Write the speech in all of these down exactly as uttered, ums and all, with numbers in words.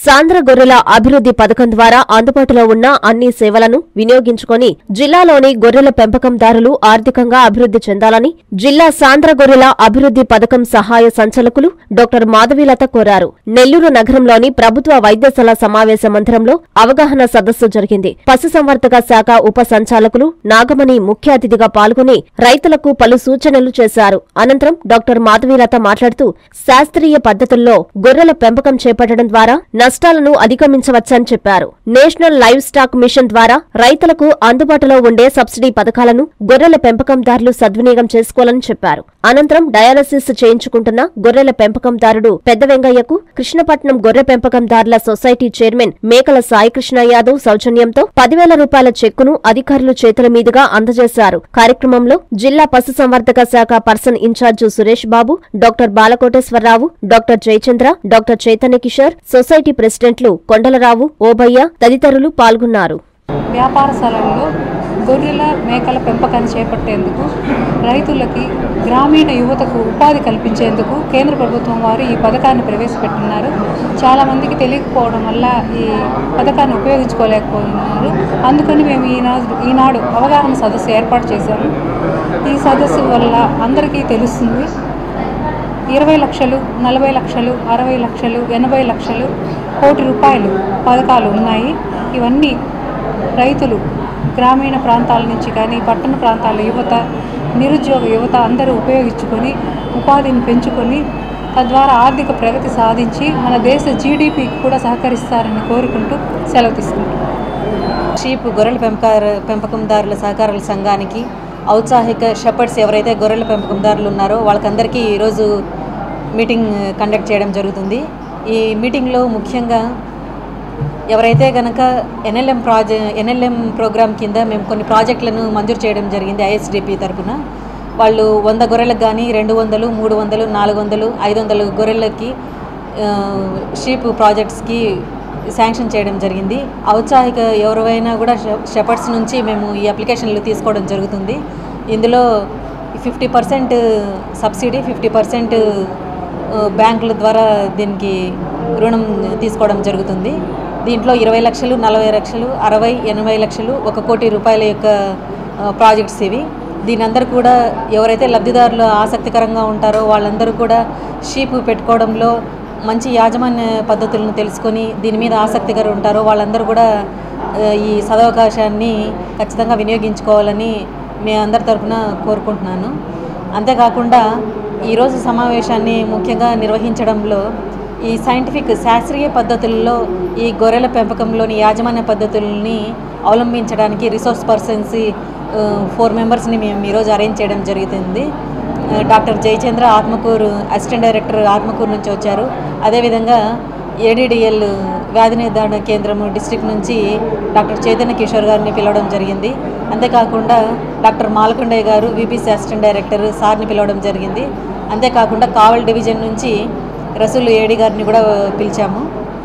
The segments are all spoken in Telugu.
సాంద్ర గొర్రెల అభివృద్ధి పథకం ద్వారా అందుబాటులో ఉన్న అన్ని సేవలను వినియోగించుకొని జిల్లాలోని గొర్రెల పెంపకందారులు ఆర్థికంగా అభివృద్ధి చెందాలని జిల్లా సాంద్ర గొర్రెల అభివృద్ధి పథకం సహాయ సంచాలకులు డాక్టర్ మాధవీలత కోరారు. నెల్లూరు నగరంలోని ప్రభుత్వ వైద్యశాల సమావేశ మందిరంలో అవగాహన సదస్సు జరిగింది. పశుసంవర్ధక శాఖ ఉప సంచాలకులు నాగమణి ముఖ్య అతిథిగా పాల్గొని రైతులకు పలు సూచనలు చేశారు. అనంతరం డాక్టర్ మాధవీలత మాట్లాడుతూ శాస్త్రీయ పద్ధతుల్లో గొర్రెల పెంపకం చేపట్టడం ద్వారా నష్టాలను అధిగమించవచ్చని చెప్పారు. నేషనల్ లైవ్ స్టాక్ మిషన్ ద్వారా రైతులకు అందుబాటులో ఉండే సబ్సిడీ పథకాలను గొర్రెల పెంపకందారులు సద్వినియోగం చేసుకోవాలని చెప్పారు. అనంతరం డయాలసిస్ చేయించుకుంటున్న గొర్రెల పెంపకందారుడు పెద్ద వెంగయ్యకు కృష్ణపట్నం గొర్రె పెంపకందారుల సొసైటీ చైర్మన్ మేకల సాయికృష్ణ యాదవ్ సౌజన్యంతో పదివేల రూపాయల చెక్కును అధికారులు చేతుల మీదుగా అందజేశారు. కార్యక్రమంలో జిల్లా పశుసంవర్ధక శాఖ person incharge Suresh Babu, doctor Balakoteswararao, doctor Jayachandra, doctor Chaitanya Kishore, society ప్రెసిడెంట్లు కొండలరావు, ఓబయ్య తదితరులు పాల్గొన్నారు. వ్యాపారశాలల్లో గొర్రెల మేకల పెంపకాన్ని చేపట్టేందుకు రైతులకి గ్రామీణ యువతకు ఉపాధి కల్పించేందుకు కేంద్ర ప్రభుత్వం వారు ఈ పథకాన్ని ప్రవేశపెట్టున్నారు. చాలామందికి తెలియకపోవడం వల్ల ఈ పథకాన్ని ఉపయోగించుకోలేకపోతున్నారు. అందుకని మేము ఈనాడు ఈనాడు అవగాహన సదస్సు ఏర్పాటు చేశాము. ఈ సదస్సు వల్ల అందరికీ తెలుస్తుంది. ఇరవై లక్షలు, నలభై లక్షలు, అరవై లక్షలు, ఎనభై లక్షలు, కోటి రూపాయలు పథకాలు ఉన్నాయి. ఇవన్నీ రైతులు గ్రామీణ ప్రాంతాల నుంచి కానీ పట్టణ ప్రాంతాల యువత, నిరుద్యోగ యువత అందరూ ఉపయోగించుకొని ఉపాధిని పెంచుకొని తద్వారా ఆర్థిక ప్రగతి సాధించి మన దేశ జీడీపీకి కూడా సహకరిస్తారని కోరుకుంటూ సెలవు తీసుకుంటాం. షీప్ గొర్రెల పెంపక పెంపకందారుల సహకారాల సంఘానికి ఔత్సాహిక షెపర్డ్స్ ఎవరైతే గొర్రెల పెంపకందారులు ఉన్నారో వాళ్ళకందరికీ ఈరోజు మీటింగ్ కండక్ట్ చేయడం జరుగుతుంది. ఈ మీటింగ్లో ముఖ్యంగా ఎవరైతే కనుక ఎన్ఎల్ఎం ప్రాజె ఎన్ఎల్ఎం ప్రోగ్రామ్ కింద మేము కొన్ని ప్రాజెక్టులను మంజూరు చేయడం జరిగింది ఐఎస్డిపి తరఫున. వాళ్ళు వంద గొర్రెలకు కానీ రెండు వందలు మూడు వందలు నాలుగు వందలు ఐదు వందలు గొర్రెలకి షీప్ ప్రాజెక్ట్స్కి శాంక్షన్ చేయడం జరిగింది. ఔత్సాహిక ఎవరైనా కూడా షెపర్డ్స్ నుంచి మేము ఈ అప్లికేషన్లు తీసుకోవడం జరుగుతుంది. ఇందులో fifty percent subsidy, fifty percent బ్యాంకుల ద్వారా దీనికి రుణం తీసుకోవడం జరుగుతుంది. దీంట్లో ఇరవై లక్షలు, నలభై లక్షలు, అరవై ఎనభై లక్షలు, ఒక కోటి రూపాయల యొక్క ప్రాజెక్ట్స్ ఇవి. దీని అందరూ కూడా ఎవరైతే లబ్ధిదారులు ఆసక్తికరంగా ఉంటారో వాళ్ళందరూ కూడా షీప్ పెట్టుకోవడంలో మంచి యాజమాన్య పద్ధతులను తెలుసుకొని దీని మీద ఆసక్తిగా ఉంటారో వాళ్ళందరూ కూడా ఈ సదవకాశాన్ని ఖచ్చితంగా వినియోగించుకోవాలని మీ అందరి తరఫున కోరుకుంటున్నాను. అంతేకాకుండా ఈరోజు సమావేశాన్ని ముఖ్యంగా నిర్వహించడంలో ఈ సైంటిఫిక్ శాస్త్రీయ పద్ధతుల్లో ఈ గొర్రెల పెంపకంలోని యాజమాన్య పద్ధతుల్ని అవలంబించడానికి రిసోర్స్ పర్సన్స్ ఫోర్ మెంబర్స్ని మేము ఈరోజు అరేంజ్ చేయడం జరుగుతుంది. Doctor Jayachandra Atmakur assistant director Atmakur నుంచి వచ్చారు. అదేవిధంగా ఏడీడీఎల్ వ్యాధి నిర్ధారణ కేంద్రం డిస్ట్రిక్ట్ నుంచి డాక్టర్ చైతన్య కిషోర్ గారిని పిలవడం జరిగింది. అంతేకాకుండా డాక్టర్ మాలకొండయ్య గారు వీపీసీ అసిస్టెంట్ డైరెక్టర్ సార్ని పిలవడం జరిగింది. అంతేకాకుండా కావల్ డివిజన్ నుంచి రసూల్ ఏడి గారిని కూడా పిలిచాము.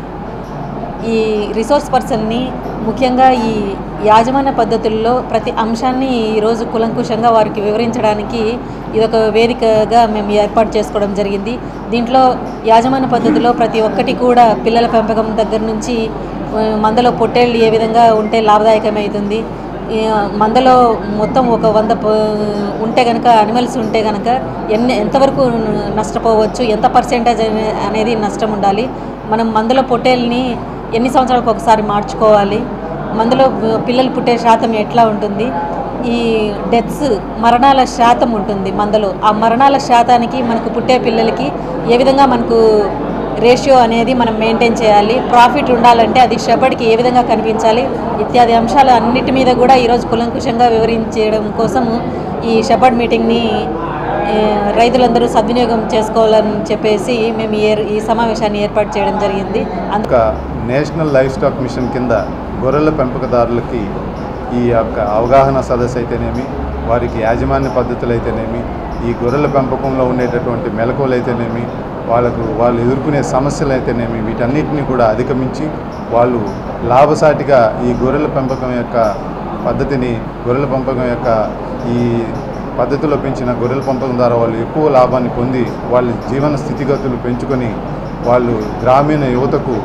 ఈ రిసోర్స్ పర్సన్ని ముఖ్యంగా ఈ యాజమాన్య పద్ధతుల్లో ప్రతి అంశాన్ని ఈరోజు కులంకుశంగా వారికి వివరించడానికి ఇదొక వేదికగా మేము ఏర్పాటు చేసుకోవడం జరిగింది. దీంట్లో యాజమాన్య పద్ధతిలో ప్రతి ఒక్కటి కూడా పిల్లల పెంపకం దగ్గర నుంచి మందలో పొట్టేళ్ళు ఏ విధంగా ఉంటే లాభదాయకమవుతుంది, మందలో మొత్తం ఒక వంద ఉంటే కనుక అనిమల్స్ ఉంటే కనుక ఎన్ని ఎంతవరకు నష్టపోవచ్చు, ఎంత పర్సెంటేజ్ అనేది నష్టం ఉండాలి, మనం మందలో పొట్టేళ్ళని ఎన్ని సంవత్సరాలకు ఒకసారి మార్చుకోవాలి, మందులో పిల్లలు పుట్టే శాతం ఎట్లా ఉంటుంది, ఈ డెత్స్ మరణాల శాతం ఉంటుంది మందలో, ఆ మరణాల శాతానికి మనకు పుట్టే పిల్లలకి ఏ విధంగా మనకు రేషియో అనేది మనం మెయింటైన్ చేయాలి, ప్రాఫిట్ ఉండాలంటే అది షెపర్డ్కి ఏ విధంగా కనిపించాలి ఇత్యాది అంశాలు అన్నిటి మీద కూడా ఈరోజు కులంకుశంగా వివరించడం కోసము ఈ షెపర్డ్ మీటింగ్ని రైతులందరూ సద్వినియోగం చేసుకోవాలని చెప్పేసి మేము ఈ సమావేశాన్ని ఏర్పాటు చేయడం జరిగింది. అందుక నేషనల్ లైవ్ స్టాక్ మిషన్ కింద గొర్రెల పెంపకదారులకి ఈ యొక్క అవగాహన సదస్సు అయితేనేమి, వారికి యాజమాన్య పద్ధతులు అయితేనేమి, ఈ గొర్రెల పెంపకంలో ఉండేటటువంటి మెలకువలు అయితేనేమి, వాళ్ళకు వాళ్ళు ఎదుర్కొనే సమస్యలు అయితేనేమి, వీటన్నిటిని కూడా అధిగమించి వాళ్ళు లాభసాటిగా ఈ గొర్రెల పెంపకం యొక్క పద్ధతిని గొర్రెల పెంపకం యొక్క ఈ పద్ధతిలో పెంచిన గొర్రెల పెంపకం ద్వారా వాళ్ళు ఎక్కువ లాభాన్ని పొంది వాళ్ళ జీవన స్థితిగతులు పెంచుకొని వాళ్ళు గ్రామీణ యువతకు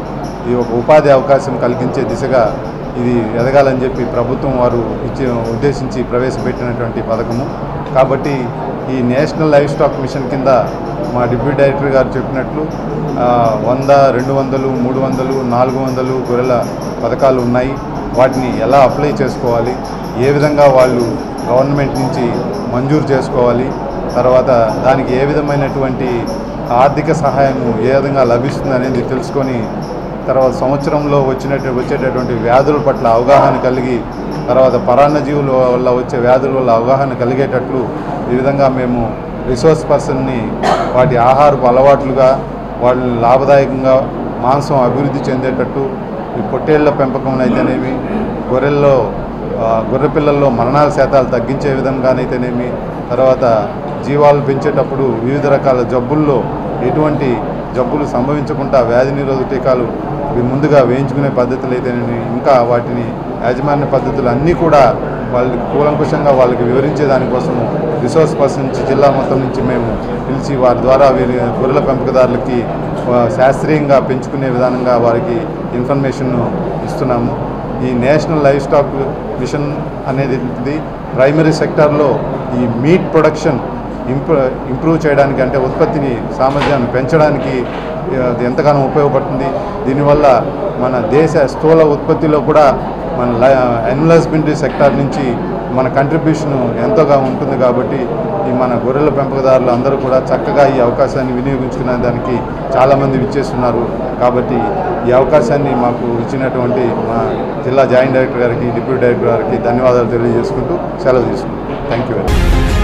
ఈ ఒక ఉపాధి అవకాశం కలిగించే దిశగా ఇది ఎదగాలని చెప్పి ప్రభుత్వం వారు ఇచ్చి ఉద్దేశించి ప్రవేశపెట్టినటువంటి పథకము. కాబట్టి ఈ నేషనల్ లైవ్ స్టాక్ మిషన్ కింద మా డిప్యూటీ డైరెక్టర్ గారు చెప్పినట్లు వంద రెండు వందలు మూడు వందలు నాలుగు వందలు గొర్రెల పథకాలు ఉన్నాయి. వాటిని ఎలా అప్లై చేసుకోవాలి, ఏ విధంగా వాళ్ళు గవర్నమెంట్ నుంచి మంజూరు చేసుకోవాలి, తర్వాత దానికి ఏ విధమైనటువంటి ఆర్థిక సహాయం ఏ విధంగా లభిస్తుంది అనేది తెలుసుకొని తర్వాత సంవత్సరంలో వచ్చినట్టు వచ్చేటటువంటి వ్యాధుల పట్ల అవగాహన కలిగి తర్వాత పరాన్నజీవుల వల్ల వచ్చే వ్యాధుల వల్ల అవగాహన కలిగేటట్లు ఈ విధంగా మేము రిసోర్స్ పర్సన్ని వాటి ఆహారపు అలవాట్లుగా వాళ్ళు లాభదాయకంగా మాంసం అభివృద్ధి చెందేటట్టు ఈ పొట్టేళ్ల పెంపకం అయితేనేమి, గొర్రెల్లో గొర్రె పిల్లల్లో మరణాల శాతాలు తగ్గించే విధంగానైతేనేమి, తర్వాత జీవాలు పెంచేటప్పుడు వివిధ రకాల జబ్బుల్లో ఎటువంటి జబ్బులు సంభవించకుండా వ్యాధి నిరోధక టీకాలు ముందుగా వేయించుకునే పద్ధతులు అయితేనేమి, ఇంకా వాటిని యాజమాన్య పద్ధతులు అన్నీ కూడా వాళ్ళకి కూలంకుషంగా వాళ్ళకి వివరించే దానికోసము రిసోర్స్ పర్సన్ నుంచి జిల్లా మొత్తం నుంచి మేము పిలిచి వారి ద్వారా వీరి గొర్రెల పెంపకదారులకి శాస్త్రీయంగా పెంచుకునే విధానంగా వారికి ఇన్ఫర్మేషన్ ఇస్తున్నాము. ఈ నేషనల్ లైవ్ స్టాక్ మిషన్ అనేది ప్రైమరీ సెక్టార్లో ఈ మీట్ ప్రొడక్షన్ ఇంప్రూ ఇంప్రూవ్ చేయడానికి అంటే ఉత్పత్తిని సామర్థ్యాన్ని పెంచడానికి అది ఎంతగానో ఉపయోగపడుతుంది. దీనివల్ల మన దేశ స్థూల ఉత్పత్తిలో కూడా మన యానిమల్ హస్బెండరీ సెక్టార్ నుంచి మన కంట్రిబ్యూషన్ ఎంతోగా ఉంటుంది. కాబట్టి ఈ మన గొర్రెల పెంపకదారులు అందరూ కూడా చక్కగా ఈ అవకాశాన్ని వినియోగించుకునే దానికి చాలామంది విచ్చేస్తున్నారు. కాబట్టి ఈ అవకాశాన్ని మాకు ఇచ్చినటువంటి మా జిల్లా జాయింట్ డైరెక్టర్ గారికి, డిప్యూటీ డైరెక్టర్ గారికి ధన్యవాదాలు తెలియజేసుకుంటూ సెలవు తీసుకుంటాం. Thank you very much.